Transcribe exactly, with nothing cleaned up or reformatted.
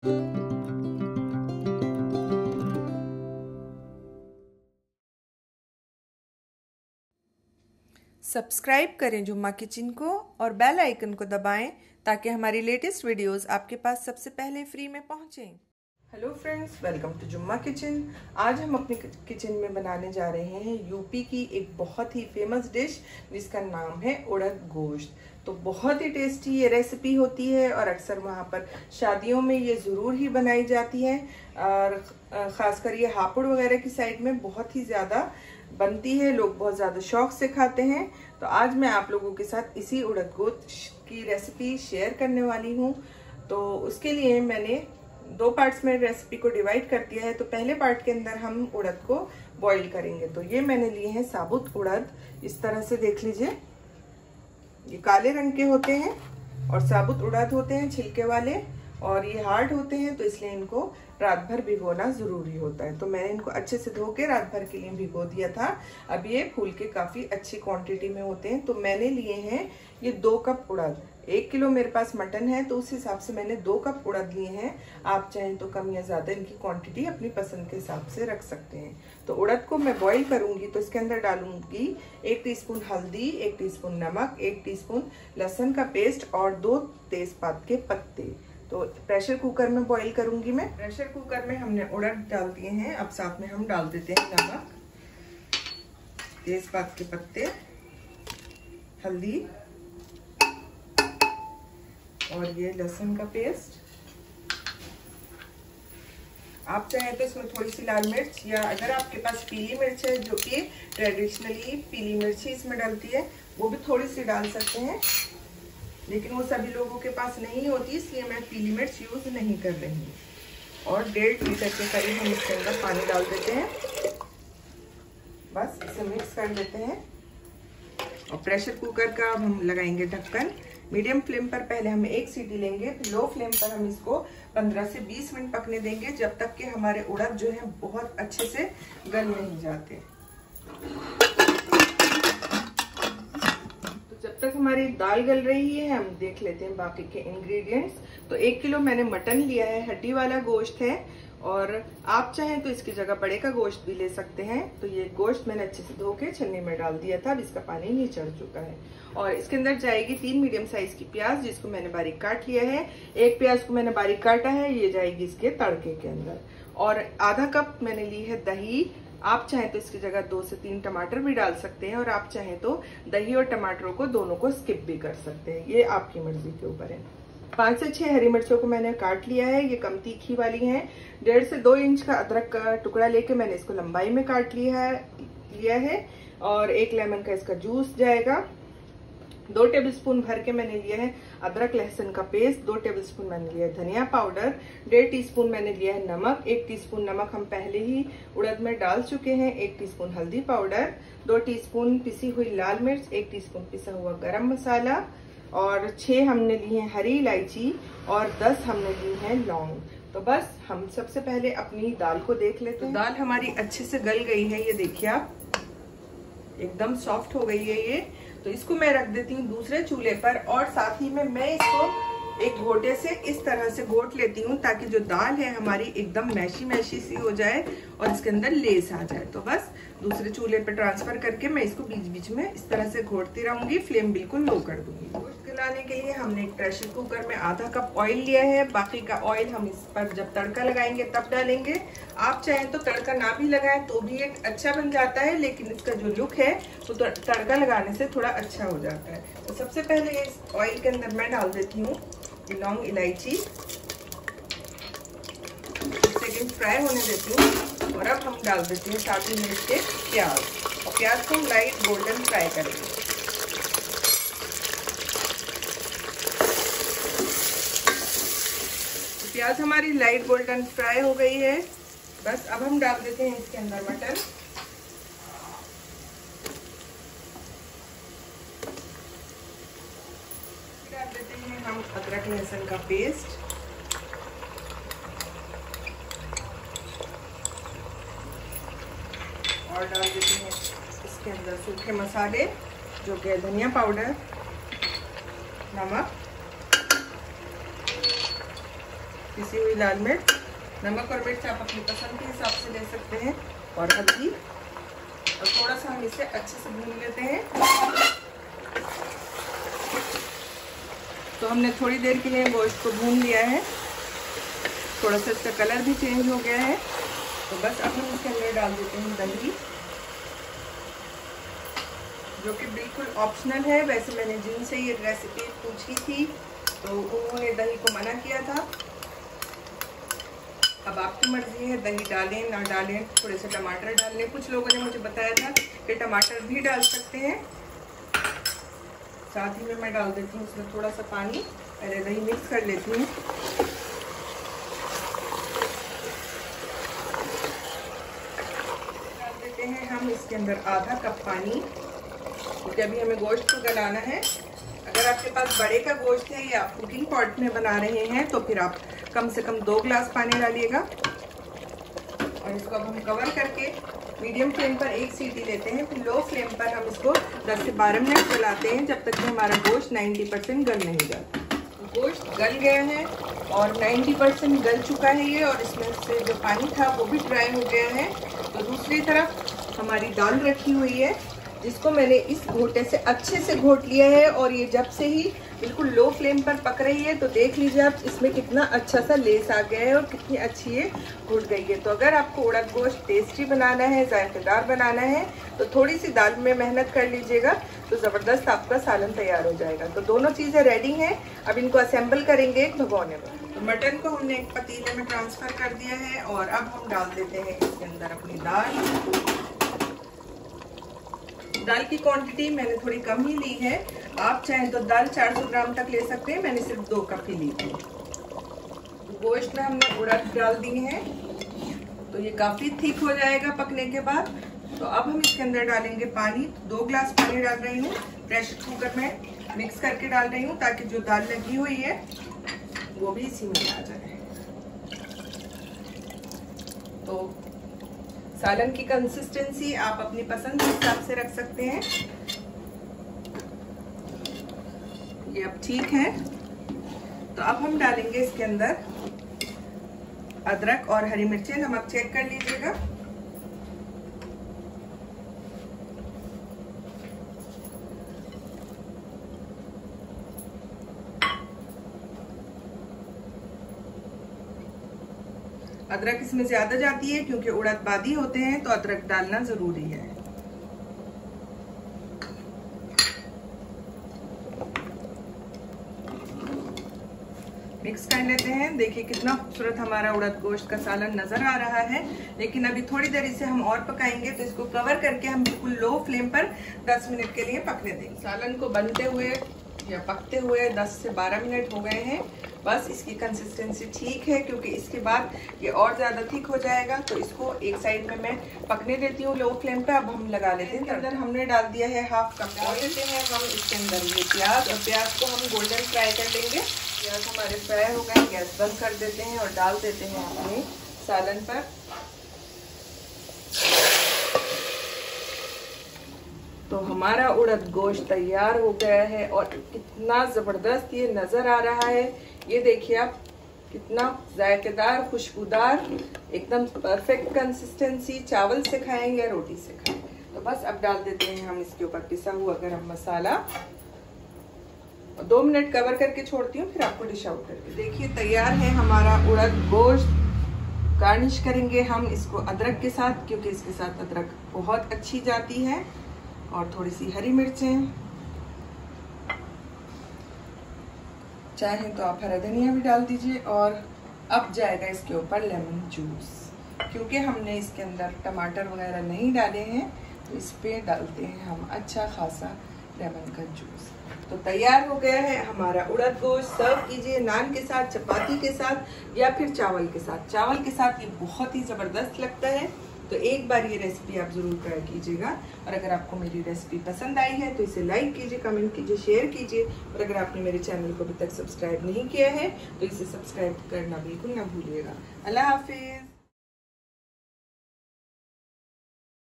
Subscribe करें जुम्मा kitchen को और बेल आइकन को दबाएं ताकि हमारी लेटेस्ट वीडियोस आपके पास सबसे पहले फ्री में पहुंचें। Hello friends, welcome to Jumma kitchen. आज हम अपने किचन में बनाने जा रहे हैं यूपी की एक बहुत ही फेमस डिश जिसका नाम है उड़द गोश्त। तो बहुत ही टेस्टी ये रेसिपी होती है और अक्सर वहाँ पर शादियों में ये ज़रूर ही बनाई जाती है और ख़ासकर ये हापुड़ वगैरह की साइड में बहुत ही ज़्यादा बनती है, लोग बहुत ज़्यादा शौक से खाते हैं। तो आज मैं आप लोगों के साथ इसी उड़द गोश्त की रेसिपी शेयर करने वाली हूँ। तो उसके लिए मैंने दो पार्ट्स में रेसिपी को डिवाइड कर दिया है। तो पहले पार्ट के अंदर हम उड़द को बॉईल करेंगे। तो ये मैंने लिए हैं साबुत उड़द, इस तरह से देख लीजिए, ये काले रंग के होते हैं और साबुत उड़द होते हैं छिलके वाले, और ये हार्ड होते हैं, तो इसलिए इनको रात भर भिगोना ज़रूरी होता है। तो मैंने इनको अच्छे से धो के रात भर के लिए भिगो दिया था। अब ये फूल के काफ़ी अच्छी क्वांटिटी में होते हैं। तो मैंने लिए हैं ये दो कप उड़द। एक किलो मेरे पास मटन है तो उस हिसाब से मैंने दो कप उड़द लिए हैं। आप चाहें तो कम या ज़्यादा इनकी क्वांटिटी अपनी पसंद के हिसाब से रख सकते हैं। तो उड़द को मैं बॉईल करूँगी तो इसके अंदर डालूंगी एक टीस्पून हल्दी, एक टीस्पून नमक, एक टीस्पून लहसुन का पेस्ट और दो तेज़पात के पत्ते। तो प्रेशर कुकर में बॉईल करूंगी मैं। प्रेशर कुकर में हमने उड़द डाल दिए हैं। अब साथ में हम डाल देते हैं नमक, तेजपात के पत्ते, हल्दी और ये लहसुन का पेस्ट। आप चाहें तो इसमें थोड़ी सी लाल मिर्च, या अगर आपके पास पीली मिर्च है जो कि ट्रेडिशनली पीली मिर्ची इसमें डलती है, वो भी थोड़ी सी डाल सकते हैं, लेकिन वो सभी लोगों के पास नहीं होती, इसलिए मैं पीली मिर्च यूज नहीं कर रही हूँ। और डेढ़ लीटर के करीब हम इसके अंदर पानी डाल देते हैं। बस इसे मिक्स कर देते हैं और प्रेशर कुकर का अब हम लगाएंगे ढक्कन। मीडियम फ्लेम पर पहले हम एक सीटी लेंगे, फिर लो फ्लेम पर हम इसको पंद्रह से बीस मिनट पकने देंगे, जब तक कि हमारे उड़द जो है बहुत अच्छे से गल नहीं जाते। जब तक हमारी दाल गल रही है हम देख लेते हैं बाकी के इंग्रेडिएंट्स। तो एक किलो मैंने मटन लिया है, हड्डी वाला गोश्त है, और आप चाहें तो इसकी जगह बड़े का गोश्त भी ले सकते हैं। तो ये गोश्त मैंने अच्छे से धो के छन्नी में डाल दिया था, अब इसका पानी नहीं चढ़ चुका है। और इसके अंदर जाएगी तीन मीडियम साइज की प्याज, जिसको मैंने बारीक काट लिया है। एक प्याज को मैंने बारीक काटा है, ये जाएगी इसके तड़के के अंदर। और आधा कप मैंने ली है दही। आप चाहें तो इसकी जगह दो से तीन टमाटर भी डाल सकते हैं, और आप चाहें तो दही और टमाटरों को दोनों को स्किप भी कर सकते हैं, ये आपकी मर्जी के ऊपर है। पांच से छह हरी मिर्चों को मैंने काट लिया है, ये कम तीखी वाली हैं। डेढ़ से दो इंच का अदरक का टुकड़ा लेके मैंने इसको लंबाई में काट लिया है लिया है और एक लेमन का इसका जूस जाएगा। दो टेबलस्पून भर के मैंने लिया है अदरक लहसुन का पेस्ट। दो टेबलस्पून मैंने लिया है धनिया पाउडर। डेढ़ टीस्पून मैंने लिया है नमक। एक टीस्पून नमक हम पहले ही उड़द में डाल चुके हैं। एक टीस्पून हल्दी पाउडर। दो टीस्पून पिसी हुई लाल मिर्च। एक टीस्पून पिसा हुआ गरम मसाला, और छह हमने ली है हरी इलायची, और दस हमने ली है लौंग। तो बस हम सबसे पहले अपनी दाल को देख लेते हैं। तो दाल हमारी अच्छे से गल गई है, ये देखिए आप, एकदम सॉफ्ट हो गई है ये। तो इसको मैं रख देती हूँ दूसरे चूल्हे पर, और साथ ही में मैं इसको एक घोटे से इस तरह से घोट लेती हूँ ताकि जो दाल है हमारी एकदम मैशी मैशी सी हो जाए और इसके अंदर लेस आ जाए। तो बस दूसरे चूल्हे पर ट्रांसफर करके मैं इसको बीच बीच में इस तरह से घोटती रहूंगी। फ्लेम बिल्कुल लो कर दूंगी। गोश्त गलाने के लिए हमने एक प्रेशर कुकर में आधा कप ऑयल लिया है। बाकी का ऑयल हम इस पर जब तड़का लगाएंगे तब डालेंगे। आप चाहें तो तड़का ना भी लगाएं तो भी एक अच्छा बन जाता है, लेकिन इसका जो लुक है वो तो तड़का लगाने से थोड़ा अच्छा हो जाता है। तो सबसे पहले इस ऑयल के अंदर मैं डाल देती हूँ लौंग इलायची, सेकंड फ्राई होने देती हूँ। और अब हम डाल देते हैं साथ ही में इसके प्याज, और प्याज को हम लाइट गोल्डन फ्राई करेंगे। तो प्याज हमारी लाइट गोल्डन फ्राई हो गई है। बस अब हम डाल देते हैं इसके अंदर मटन। डाल देते हैं हम अदरक लहसुन का पेस्ट, और डाल देते हैं इसके अंदर सूखे मसाले जो कि धनिया पाउडर, नमक, पिसी हुई लाल मिर्च, नमक और मिर्च आप अपनी पसंद के हिसाब से ले सकते हैं, और हल्दी, और थोड़ा सा हम इसे अच्छे से भून लेते हैं। तो हमने थोड़ी देर के लिए गोश्त को भून लिया है, थोड़ा सा इसका कलर भी चेंज हो गया है। तो बस अब हम इसके अंदर डाल देते हैं दही, जो कि बिल्कुल ऑप्शनल है। वैसे मैंने जिनसे ये रेसिपी पूछी थी तो उन्होंने दही को मना किया था। अब आपकी मर्जी है, दही डालें ना डालें, थोड़े से टमाटर डाल लें। कुछ लोगों ने मुझे बताया था कि टमाटर भी डाल सकते हैं। साथ ही में मैं डाल देती हूँ इसमें थोड़ा सा पानी। पहले दही मिक्स कर लेती हूँ। डाल देते हैं हम इसके अंदर आधा कप पानी, क्योंकि अभी हमें गोश्त को गलाना है। अगर आपके पास बड़े का गोश्त है या आप कुकिंग पॉट में बना रहे हैं तो फिर आप कम से कम दो ग्लास पानी डालिएगा। और इसको अब हम कवर करके मीडियम फ्लेम पर एक सीटी लेते हैं, फिर लो फ्लेम पर हम इसको दस से बारह मिनट चलाते हैं, जब तक कि हमारा गोश्त नब्बे परसेंट गल नहीं जाता। गोश्त गल गया है और नब्बे परसेंट गल चुका है ये, और इसमें से जो पानी था वो भी ड्राई हो गया है। तो दूसरी तरफ हमारी दाल रखी हुई है, जिसको मैंने इस घोटे से अच्छे से घोट लिया है, और ये जब से ही बिल्कुल लो फ्लेम पर पक रही है। तो देख लीजिए आप इसमें कितना अच्छा सा लेस आ गया है और कितनी अच्छी ये घुट गई है। तो अगर आपको उड़द गोश्त टेस्टी बनाना है, जायकेदार बनाना है, तो थोड़ी सी दाल में मेहनत कर लीजिएगा, तो ज़बरदस्त आपका सालन तैयार हो जाएगा। तो दोनों चीज़ें रेडी हैं, अब इनको असेंबल करेंगे एक भगोने में। तो मटन को हमने एक पतीले में ट्रांसफ़र कर दिया है, और अब हम डाल देते हैं इसके अंदर अपनी दाल। दाल की क्वांटिटी मैंने थोड़ी कम ही ली है, आप चाहें तो दाल चार सौ ग्राम तक ले सकते हैं, मैंने सिर्फ दो कप ही ली थी। गोश्त में हमने उड़द डाल दी है, तो ये काफ़ी थिक हो जाएगा पकने के बाद। तो अब हम इसके अंदर डालेंगे पानी। दो ग्लास पानी डाल रही हूँ, प्रेशर कुकर में मिक्स करके डाल रही हूँ, ताकि जो दाल लगी हुई है वो भी इसी में आ जाए। तो सालन की कंसिस्टेंसी आप अपनी पसंद के हिसाब से रख सकते हैं। ये अब ठीक है। तो अब हम डालेंगे इसके अंदर अदरक और हरी मिर्चें। नमक चेक कर लीजिएगा। अदरक इसमें ज्यादा जाती है क्योंकि उड़द बादी होते हैं, तो अदरक डालना जरूरी है। मिक्स कर लेते हैं। देखिए कितना खूबसूरत हमारा उड़द गोश्त का सालन नजर आ रहा है। लेकिन अभी थोड़ी देर इसे हम और पकाएंगे, तो इसको कवर करके हम बिल्कुल लो फ्लेम पर दस मिनट के लिए पकने देंगे। सालन को बनते हुए या पकते हुए दस से बारह मिनट हो गए हैं। बस इसकी कंसिस्टेंसी ठीक है, क्योंकि इसके बाद ये और ज़्यादा थिक हो जाएगा। तो इसको एक साइड में मैं पकने देती हूँ लो फ्लेम पे। अब हम लगा लेते हैं। इसके अंदर हमने डाल दिया है हाफ कप डाल देते हैं हम इसके अंदर ये प्याज, और प्याज को हम गोल्डन फ्राई कर लेंगे। प्याज हमारे फ्राई हो गए, गैस बंद कर देते हैं और डाल देते हैं अपने सालन पर। तो हमारा उड़द गोश्त तैयार हो गया है, और कितना ज़बरदस्त ये नज़र आ रहा है। ये देखिए आप, कितना जायकेदार, खुशबूदार, एकदम परफेक्ट कंसिस्टेंसी। चावल से खाएं या रोटी से खाएं। तो बस अब डाल देते हैं हम इसके ऊपर पिसा हुआ गरम मसाला, और दो मिनट कवर करके छोड़ती हूँ, फिर आपको डिश आउट करके। देखिए तैयार है हमारा उड़द गोश्त। गार्निश करेंगे हम इसको अदरक के साथ, क्योंकि इसके साथ अदरक बहुत अच्छी जाती है, और थोड़ी सी हरी मिर्चें। चाहें तो आप हरा धनिया भी डाल दीजिए। और अब जाएगा इसके ऊपर लेमन जूस, क्योंकि हमने इसके अंदर टमाटर वगैरह नहीं डाले हैं, तो इस पे डालते हैं हम अच्छा खासा लेमन का जूस। तो तैयार हो गया है हमारा उड़द गोश्त। सर्व कीजिए नान के साथ, चपाती के साथ, या फिर चावल के साथ। चावल के साथ ये बहुत ही ज़बरदस्त लगता है। तो एक बार ये रेसिपी आप ज़रूर ट्राई कीजिएगा। और अगर आपको मेरी रेसिपी पसंद आई है तो इसे लाइक कीजिए, कमेंट कीजिए, शेयर कीजिए। और अगर आपने मेरे चैनल को अभी तक सब्सक्राइब नहीं किया है तो इसे सब्सक्राइब करना बिल्कुल ना भूलिएगा। अल्लाह हाफिज़।